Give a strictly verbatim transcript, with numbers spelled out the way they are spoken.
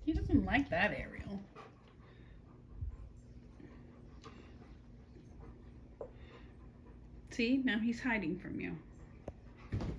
He doesn't like that, Ariel. See, now he's hiding from you.